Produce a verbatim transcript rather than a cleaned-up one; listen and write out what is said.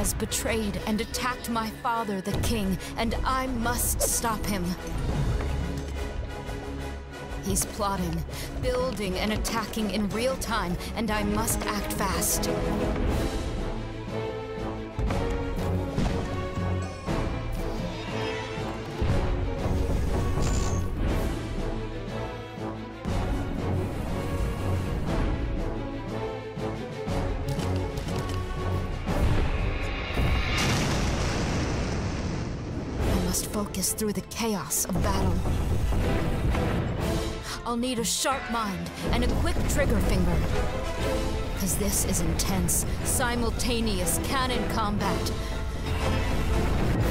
has betrayed and attacked my father, the king, and I must stop him. He's plotting, building, and attacking in real time, and I must act fast. I must focus through the chaos of battle. I'll need a sharp mind and a quick trigger finger. Because this is intense, simultaneous cannon combat.